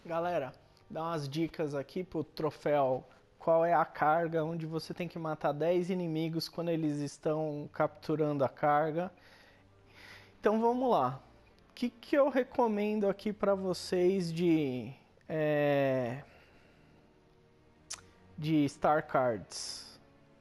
Galera, dá umas dicas aqui pro troféu. Qual é a carga onde você tem que matar 10 inimigos quando eles estão capturando a carga. Então vamos lá. O que eu recomendo aqui para vocês de Star Cards?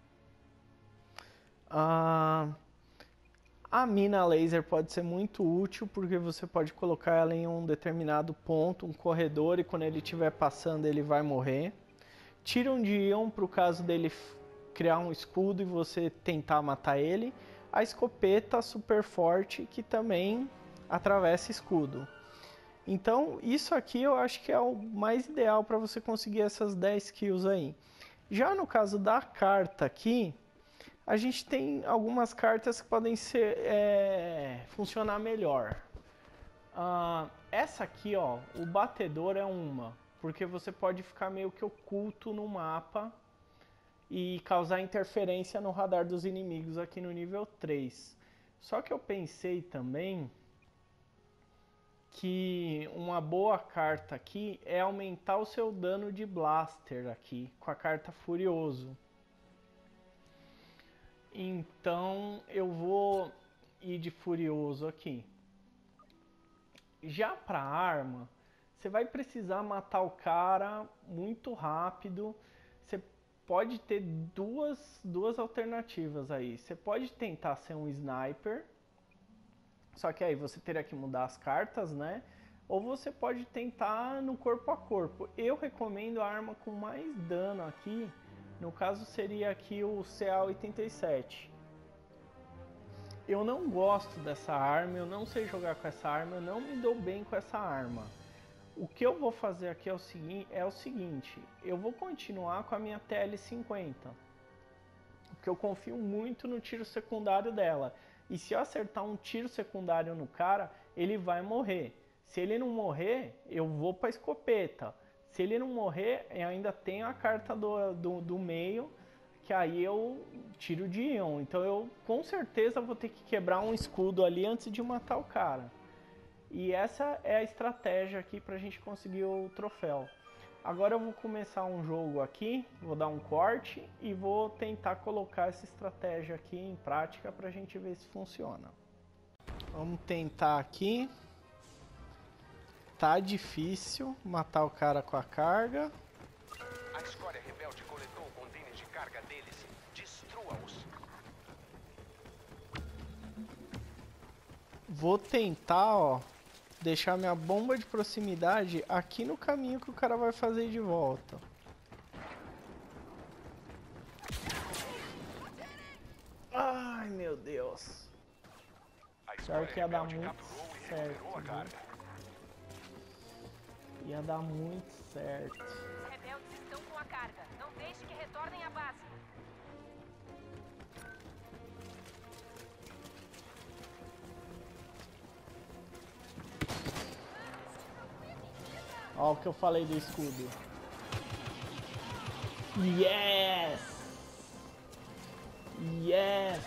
A mina laser pode ser muito útil porque você pode colocar ela em um determinado ponto, um corredor, e quando ele estiver passando ele vai morrer. Tiram de íon para o caso dele criar um escudo e você tentar matar ele. A escopeta super forte que também atravessa escudo. Então isso aqui eu acho que é o mais ideal para você conseguir essas 10 kills aí. Já no caso da carta aqui, a gente tem algumas cartas que podem funcionar melhor. Essa aqui, ó, o batedor é uma, porque você pode ficar meio que oculto no mapa e causar interferência no radar dos inimigos aqui no nível 3. Só que eu pensei também que uma boa carta aqui é aumentar o seu dano de blaster aqui, com a carta Furioso. Então eu vou ir de Furioso aqui. Já para arma, você vai precisar matar o cara muito rápido. Você pode ter duas alternativas aí. Você pode tentar ser um sniper, só que aí você teria que mudar as cartas, né? Ou você pode tentar no corpo a corpo. Eu recomendo a arma com mais dano aqui. No caso seria aqui o CA-87. Eu não gosto dessa arma, eu não sei jogar com essa arma, eu não me dou bem com essa arma. O que eu vou fazer aqui é o seguinte, eu vou continuar com a minha TL50. Porque eu confio muito no tiro secundário dela. E se eu acertar um tiro secundário no cara, ele vai morrer. Se ele não morrer, eu vou para a escopeta. Se ele não morrer, eu ainda tenho a carta do meio, que aí eu tiro de íon. Então eu com certeza vou ter que quebrar um escudo ali antes de matar o cara. E essa é a estratégia aqui para a gente conseguir o troféu. Agora eu vou começar um jogo aqui, vou dar um corte e vou tentar colocar essa estratégia aqui em prática para a gente ver se funciona. Vamos tentar aqui. Tá difícil matar o cara com a carga. A escória rebelde coletou o container de carga deles. Destrua-os. Vou tentar, ó, deixar minha bomba de proximidade aqui no caminho que o cara vai fazer de volta. Ai, meu Deus. Pior que ia dar muito certo. Ia dar muito certo. Os rebeldes estão com a carga. Não deixe que retornem à base. Ó o que eu falei do escudo. Yes! Yes!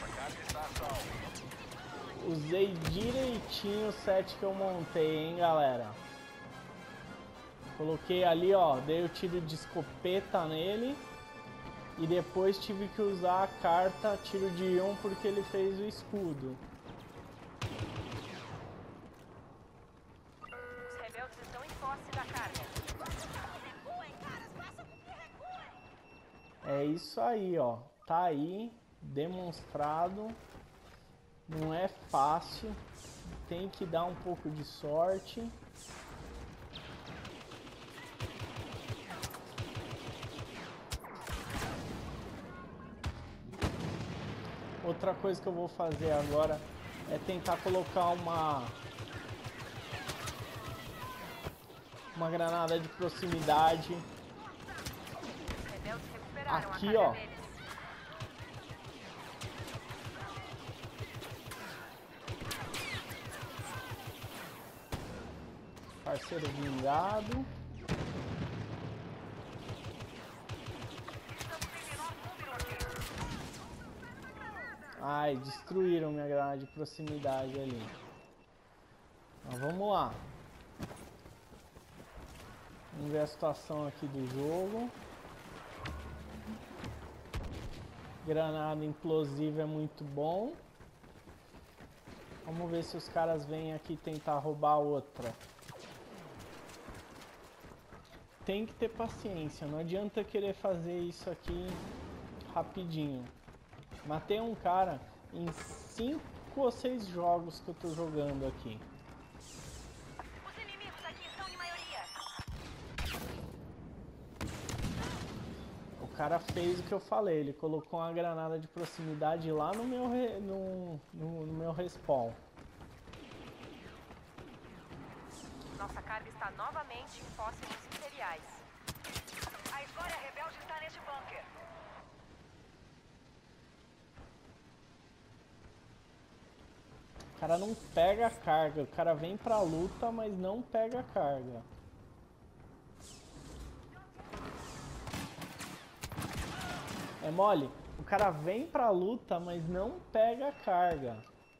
Usei direitinho o set que eu montei, hein, galera? Coloquei ali, ó, dei o tiro de escopeta nele. E depois tive que usar a carta tiro de íon porque ele fez o escudo. Os rebeldes estão em posse da carga. Recuem, caras, façam com que recuem. É isso aí, ó. Tá aí, demonstrado. Não é fácil. Tem que dar um pouco de sorte. Outra coisa que eu vou fazer agora é tentar colocar uma granada de proximidade Os rebeldes recuperaram aqui, a carga ó. deles. Parceiro vingado. Ai, destruíram minha granada de proximidade ali. Então, vamos lá. Vamos ver a situação aqui do jogo. Granada implosiva é muito bom. Vamos ver se os caras vêm aqui tentar roubar outra. Tem que ter paciência, não adianta querer fazer isso aqui rapidinho. Matei um cara em 5 ou 6 jogos que eu tô jogando aqui. Os inimigos aqui estão em maioria. O cara fez o que eu falei, ele colocou uma granada de proximidade lá no meu, no meu respawn. Nossa carga está novamente em fósseis imperiais. A escória rebelde está neste bunker. O cara não pega a carga, o cara vem pra luta, mas não pega a carga. É mole? O cara vem pra luta, mas não pega a carga.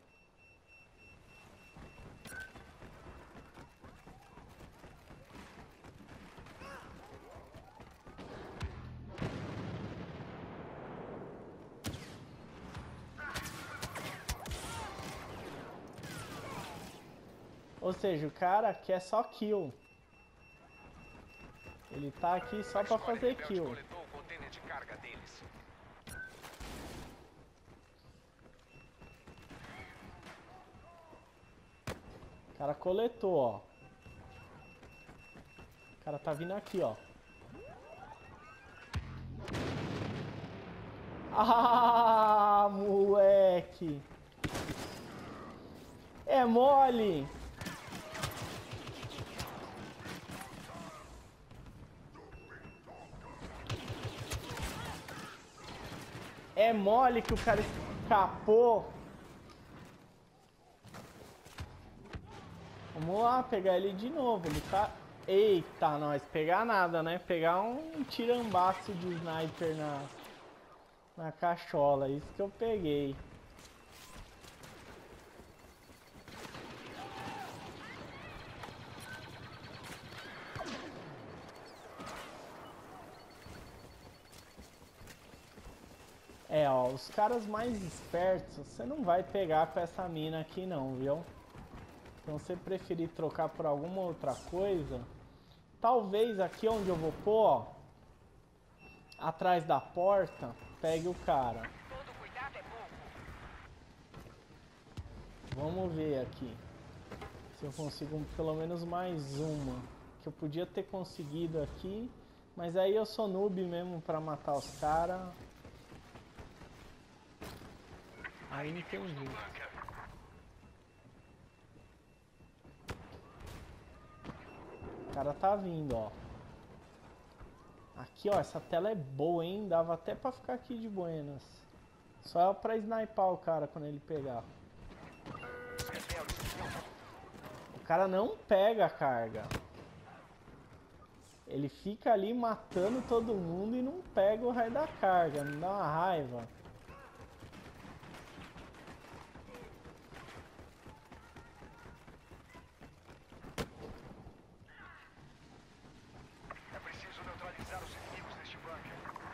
Ou seja, o cara quer só kill. Ele tá aqui só pra fazer kill. Coletou o container de carga deles. O cara coletou, ó. O cara tá vindo aqui, ó. Ah, moleque. É mole. É mole que o cara escapou. Vamos lá, pegar ele de novo. Ele tá... Eita, nós. Pegar nada, né? Pegar um tirambaço de sniper na cachola. Isso que eu peguei. É, ó, os caras mais espertos, você não vai pegar com essa mina aqui não, viu? Então, se você preferir trocar por alguma outra coisa, talvez aqui onde eu vou pôr, ó, atrás da porta, pegue o cara. Todo cuidado é pouco. Vamos ver aqui se eu consigo pelo menos mais uma, que eu podia ter conseguido aqui, mas aí eu sou noob mesmo pra matar os caras. Aí não tem jeito. O cara tá vindo, ó. Aqui, ó, essa tela é boa, hein? Dava até pra ficar aqui de buenas. Só pra snipar o cara quando ele pegar. O cara não pega a carga. Ele fica ali matando todo mundo e não pega o raio da carga. Me dá uma raiva. É preciso neutralizar os inimigos deste bunker.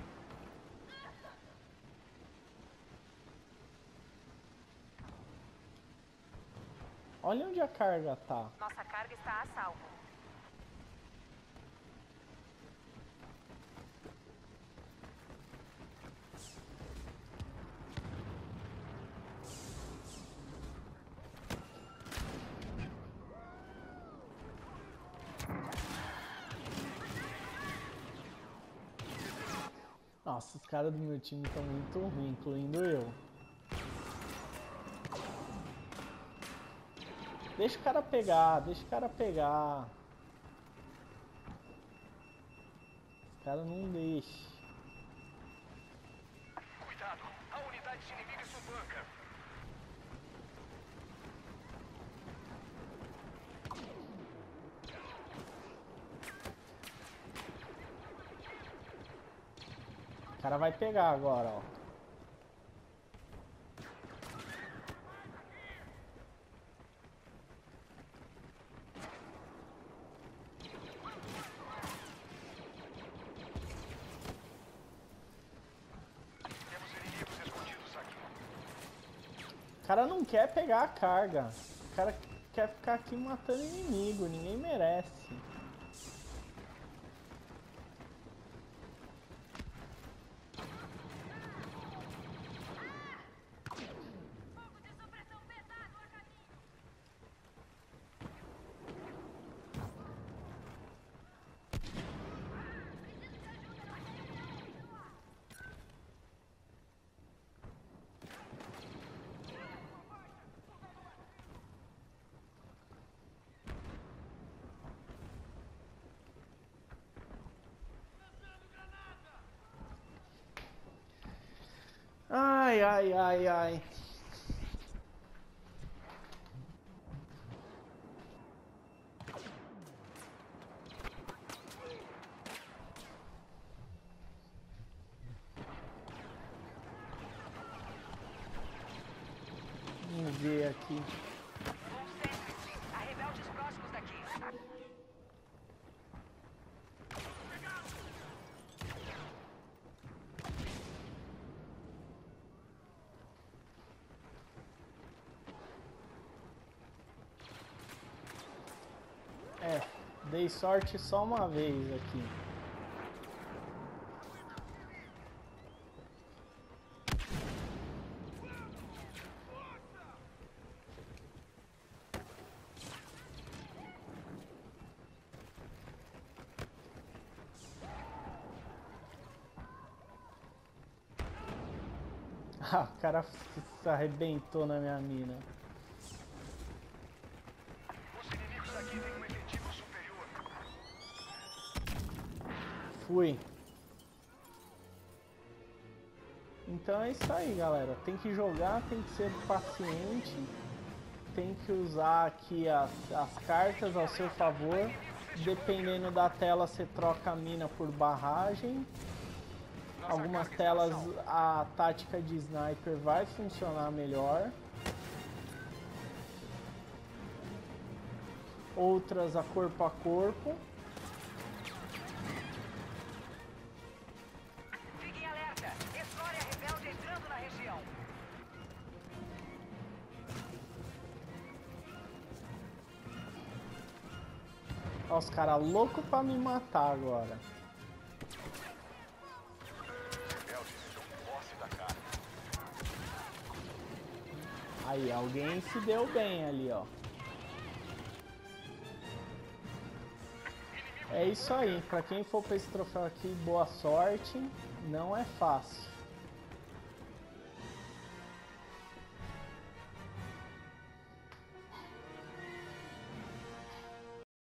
Olha onde a carga tá. Nossa carga está a salvo. Nossa, os caras do meu time estão muito ruins, incluindo eu. Deixa o cara pegar, deixa o cara pegar. Os caras não deixam. Cuidado, há unidades inimigas no bunker. O cara vai pegar agora, ó. O cara não quer pegar a carga. O cara quer ficar aqui matando inimigo. Ninguém merece. Ai, ai, ai, ai. Vamos ver aqui. Concentre-se. Há rebeldes próximos daqui. Dei sorte só uma vez aqui. Ah, o cara se arrebentou na minha mina. Os inimigos aqui têm um efetivo superior. Fui. Então é isso aí, galera. Tem que jogar, tem que ser paciente. Tem que usar aqui as cartas ao seu favor. Dependendo da tela, você troca a mina por barragem. Algumas telas a tática de sniper vai funcionar melhor. Outras a corpo. Fiquem alerta. Escória rebelde entrando na região. Olha os caras loucos pra me matar agora. Rebeldes estão posse da carga. Aí, alguém se deu bem ali, ó. É isso aí. Pra quem for pra esse troféu aqui, boa sorte. Não é fácil.